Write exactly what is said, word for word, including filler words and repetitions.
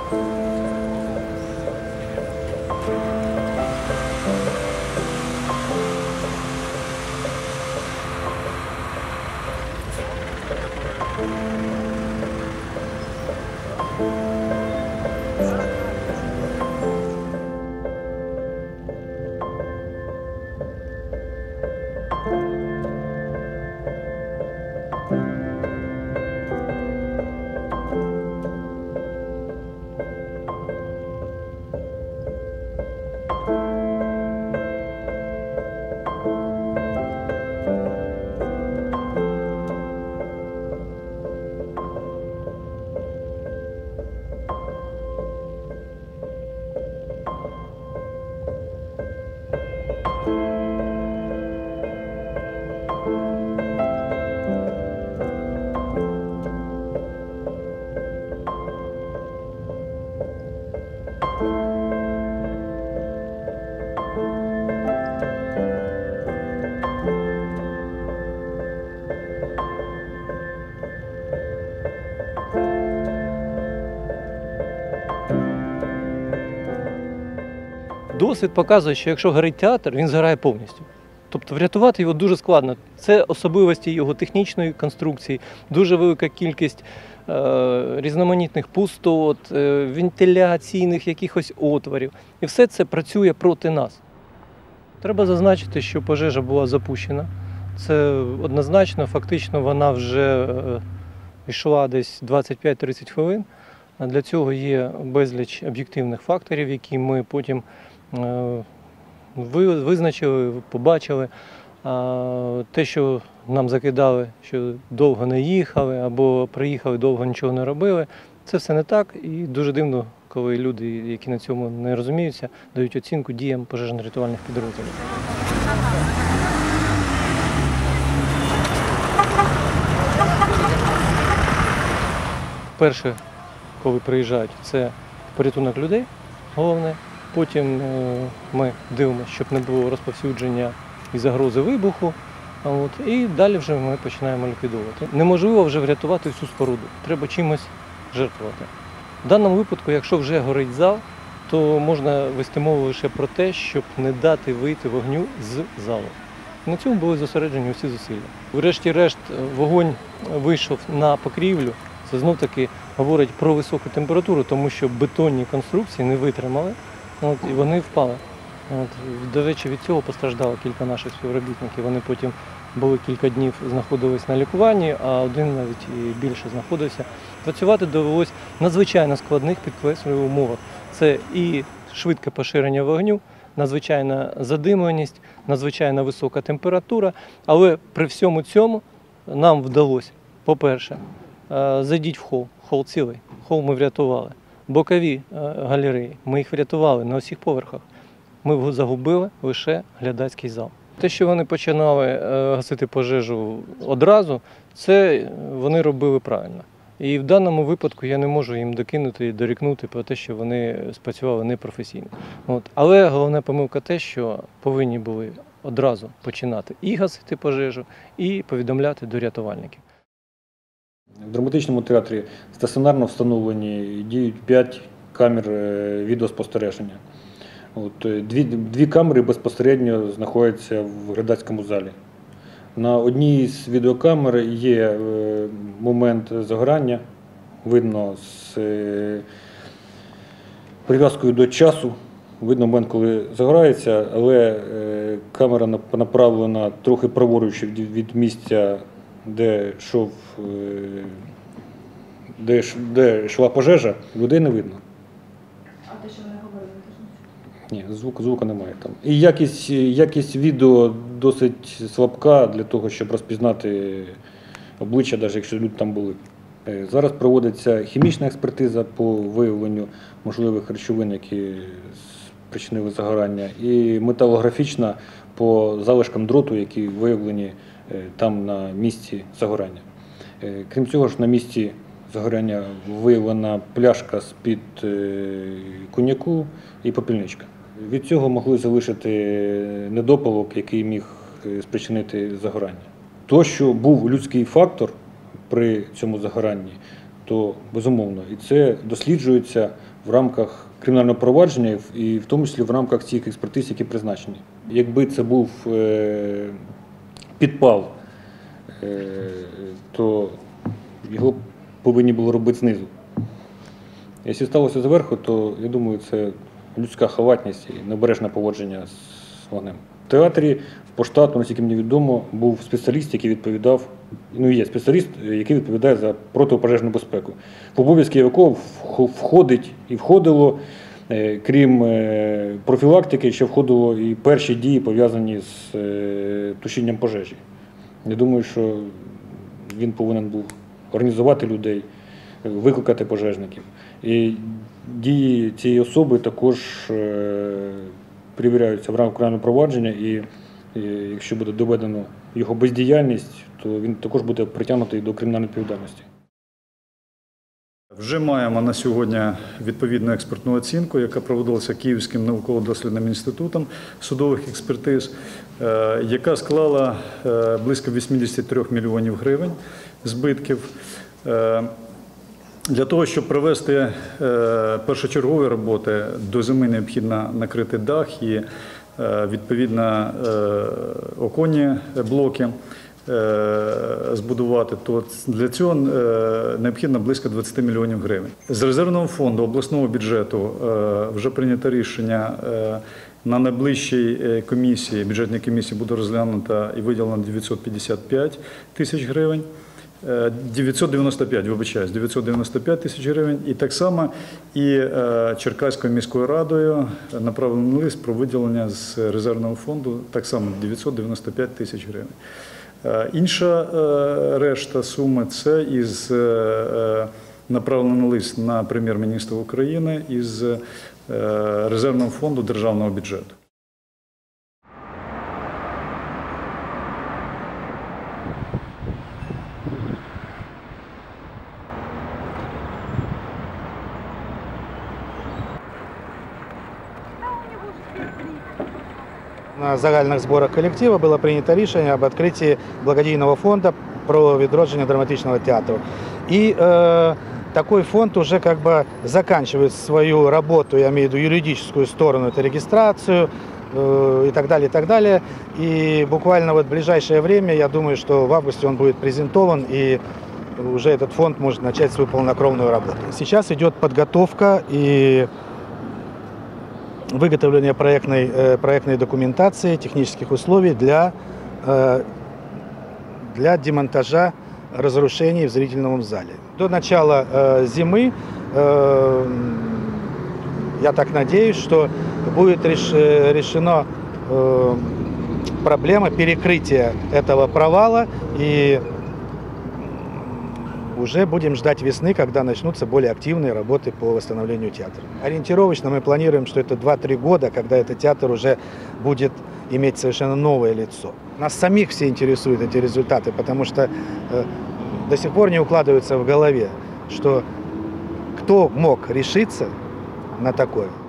Досвід показує, що якщо горить театр, він згорає повністю. Тобто врятувати його дуже складно. Це особливості його технічної конструкції, дуже велика кількість е, різноманітних пустот, е, вентиляційних якихось отворів. І все це працює проти нас. Треба зазначити, що пожежа була запущена. Це однозначно, фактично вона вже е, йшла десь двадцять п'ять - тридцять хвилин. Для цього є безліч об'єктивних факторів, які ми потім визначили, побачили. Те, що нам закидали, що довго не їхали або приїхали, довго нічого не робили, це все не так. І дуже дивно, коли люди, які на цьому не розуміються, дають оцінку діям пожежно-рятувальних підрозділів. Перше, коли приїжджають, це порятунок людей, головне. Потім ми дивимося, щоб не було розповсюдження і загрози вибуху. От, і далі вже ми починаємо ліквідовувати. Неможливо вже врятувати всю споруду, треба чимось жертвувати. В даному випадку, якщо вже горить зал, то можна вести мову лише про те, щоб не дати вийти вогню з залу. На цьому були зосереджені усі зусилля. Врешті-решт вогонь вийшов на покрівлю. Це знов-таки говорить про високу температуру, тому що бетонні конструкції не витримали. От, і вони впали. От, до речі, від цього постраждало кілька наших співробітників. Вони потім були кілька днів, знаходились на лікуванні, а один навіть і більше знаходився. Працювати довелося в надзвичайно складних, підкреслюю, умовах. Це і швидке поширення вогню, надзвичайна задимленість, надзвичайно висока температура. Але при всьому цьому нам вдалося, по-перше, зайдіть в хол, хол цілий, хол ми врятували. Бокові галереї, ми їх врятували на усіх поверхах. Ми загубили лише глядацький зал. Те, що вони починали гасити пожежу одразу, це вони робили правильно. І в даному випадку я не можу їм докинути і дорікнути про те, що вони спрацювали непрофесійно. От. Але головна помилка те, що повинні були одразу починати і гасити пожежу, і повідомляти до рятувальників. В драматичному театрі стаціонарно встановлені діють п'ять камер відеоспостереження. От, дві, дві камери безпосередньо знаходяться в глядацькому залі. На одній з відеокамер є момент загорання, видно з прив'язкою до часу, видно момент, коли загорається, але камера направлена трохи праворуч від місця, де йшов, де, де йшла пожежа, людей не видно. А те, що вони говорили, теж нічого? Ні, звуку, звуку немає там. І якість, якість відео досить слабка для того, щоб розпізнати обличчя, навіть якщо люди там були. Зараз проводиться хімічна експертиза по виявленню можливих речовин, які спричинили загорання, і металографічна по залишкам дроту, які виявлені там на місці загорання. Крім цього ж, на місці загорання виявлена пляшка з-під коньяку і попільничка. Від цього могли залишити недопалок, який міг спричинити загорання. То, що був людський фактор при цьому загоранні, то безумовно. І це досліджується в рамках кримінального провадження і в тому числі в рамках цих експертиз, які призначені. Якби це був е, підпал, е, то його повинні було робити знизу. Якщо сталося зверху, то, я думаю, це людська халатність і необережне поводження з вогнем. В театрі по штату, наскільки мені відомо, був спеціаліст, який відповідав, ну є спеціаліст, який відповідає за протипожежну безпеку, в обов'язки якого входить і входило, крім профілактики, ще входило і перші дії, пов'язані з тушінням пожежі. Я думаю, що він повинен був організувати людей, викликати пожежників. І дії цієї особи також перевіряються в рамках кримінального провадження, і, і якщо буде доведено його бездіяльність, то він також буде притягнутий до кримінальної відповідальності. Вже маємо на сьогодні відповідну експертну оцінку, яка проводилася Київським науково-дослідним інститутом судових експертиз, яка склала близько вісімдесят три мільйонів гривень збитків. Для того, щоб провести першочергові роботи, до зими необхідно накрити дах і, відповідно, оконні блоки збудувати, то для цього необхідно близько двадцять мільйонів гривень. З резервного фонду обласного бюджету вже прийнято рішення, на найближчій комісії, бюджетній комісії буде розглянуто і виділено дев'ятсот п'ятдесят п'ять тисяч гривень. дев'ятсот дев'яносто п'ять, вибачаюсь, дев'ятсот дев'яносто п'ять тисяч гривень. І так само і Черкаською міською радою направлений лист про виділення з резервного фонду, так само дев'ятсот дев'яносто п'ять тисяч гривень. Інша решта суми – це із направлений лист на прем'єр-міністра України із резервного фонду державного бюджету. На загальних зборах колектива було прийнято рішення об відкритті благодійного фонду про відродження драматичного театру. И э, такой фонд уже как бы заканчивает свою работу, я имею в виду юридическую сторону, это регистрацию э, и так далее, и так далее. И буквально вот в ближайшее время, я думаю, что в августе он будет презентован, и уже этот фонд может начать свою полнокровную работу. Сейчас идет подготовка и выготовление проектной, проектной документации, технических условий для, для демонтажа разрушений в зрительном зале. До начала зимы, я так надеюсь, что будет решена проблема перекрытия этого провала, и уже будем ждать весны, когда начнутся более активные работы по восстановлению театра. Ориентировочно мы планируем, что это два-три года, когда этот театр уже будет иметь совершенно новое лицо. Нас самих все интересуют эти результаты, потому что э, до сих пор не укладывается в голове, что кто мог решиться на такое.